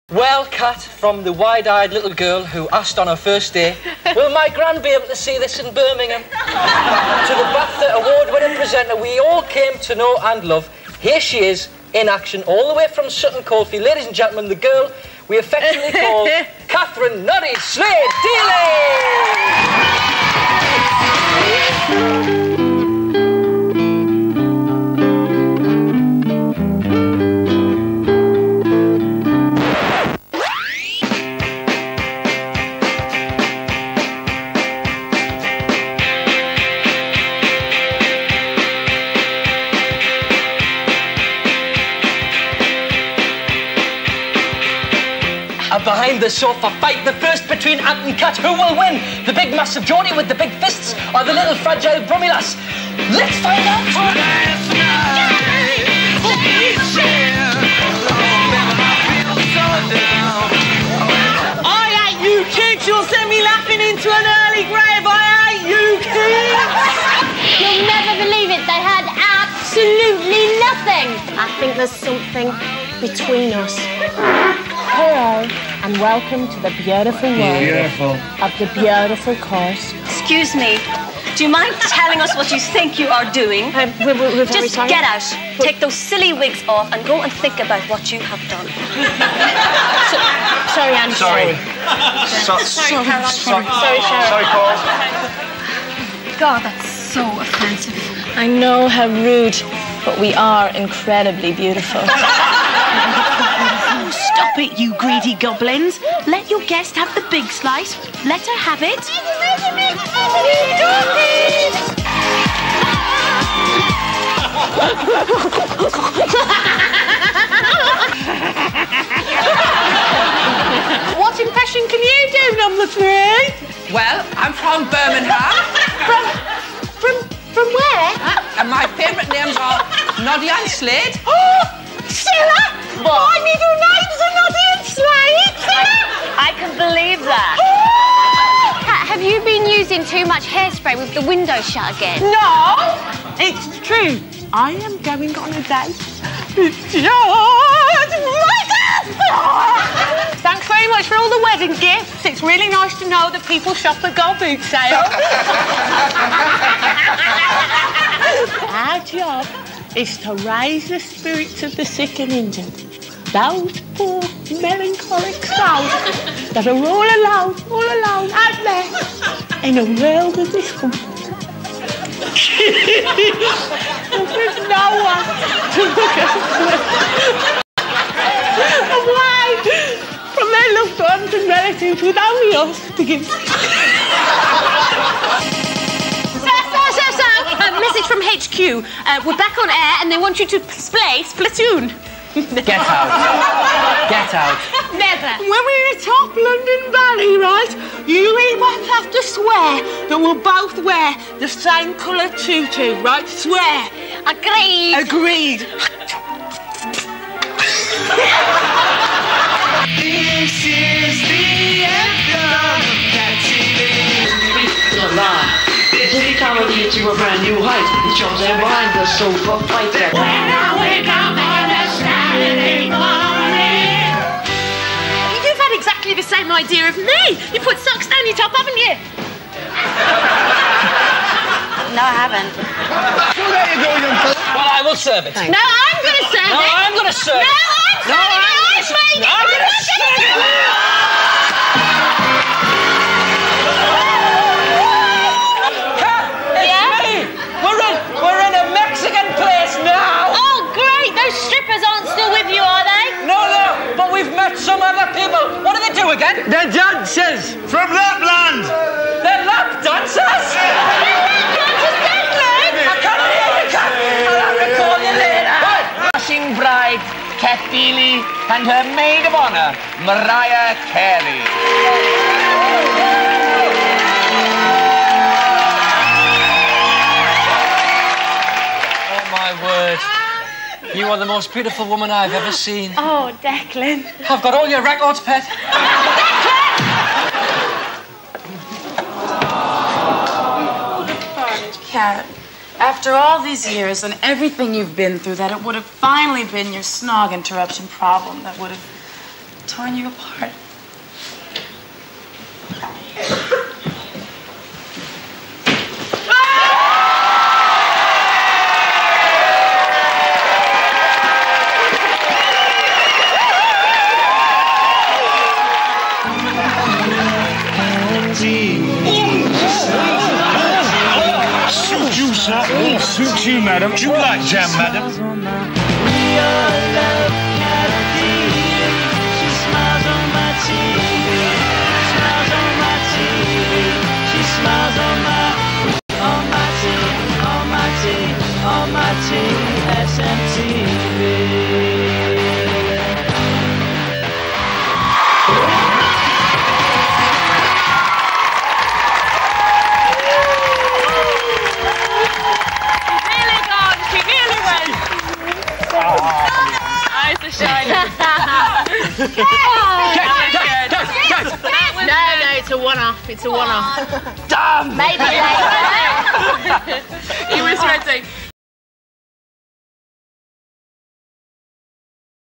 Well, Kat, from the wide-eyed little girl who asked on her first day, will my gran be able to see this in Birmingham? To the BAFTA award-winning presenter we all came to know and love, here she is, in action, all the way from Sutton Coldfield. Ladies and gentlemen, the girl we affectionately call Catherine Noddy Slade Deeley! Behind the sofa fight, the first between Ant and Cat. Who will win? The big massive Geordie with the big fists or the little fragile Brummie lass? Let's find out! I hate you kids! You'll send me laughing into an early grave! I hate you kids! You'll never believe it, they had absolutely nothing! I think there's something between us. Hello, and welcome to the beautiful world of the beautiful course. Excuse me, do you mind telling us what you think you are doing? We're Just sorry. get out, take those silly wigs off and go and think about what you have done. Sorry, Anne. Sorry. Sorry, Caroline. Sorry, Sharon. Sorry, Paul. God, that's so offensive. I know how rude, but we are incredibly beautiful. Stop it, you greedy goblins. Let your guest have the big slice. Let her have it. What impression can you do, number 3? Well, I'm from Birmingham. From where? And my favourite names are Noddy and Slade. Sheila! My middle name's Noddy and Slade! I can believe that. Kat, have you been using too much hairspray with the window shut again? No, it's true. I am going on a date with George Michael. Thanks very much for all the wedding gifts. It's really nice to know that people shop at Gold Boot Sale. Our job is to raise the spirits of the sick and injured. Those poor, melancholic souls that are all alone out there in a world of discomfort. There's no one to look at away from their loved ones and relatives with only us to give. Message from HQ. We're back on air and they want you to play Splatoon. Get out. Get out. Never. When we're atop London Valley, right, you both have to swear that we'll both wear the same colour tutu, right? Swear. Agreed. Agreed. This is the anthem that every time I get to a brand new height, it jumps in behind the sofa fighter. When I wake up on a Saturday morning. You've had exactly the same idea of me. You put socks down your top, haven't you? No, I haven't. So there you go, young fella. Well, I will serve it. No, I'm going to serve it. No, I'm going to serve it. No, I'm serving it. I'm going to serve it. We're in a Mexican place now. Oh, great! Those strippers aren't still with you, are they? No, but we've met some other people. What do they do again? They're dancers from Lapland. They're lap dancers? I can't hear you, Kat. I'll have to call you later. Rushing bride, Kat Deeley, and her maid of honour, Mariah Carey. My word. You are the most beautiful woman I've ever seen. Oh, Declan. I've got all your records, pet. Kat, after all these years and everything you've been through, that it would have finally been your snog interruption problem that would have torn you apart. Suits you, sir. Oh, suits you, madam. Do you like jam, madam? No, it's a one-off. It's a one-off. Damn! Maybe later.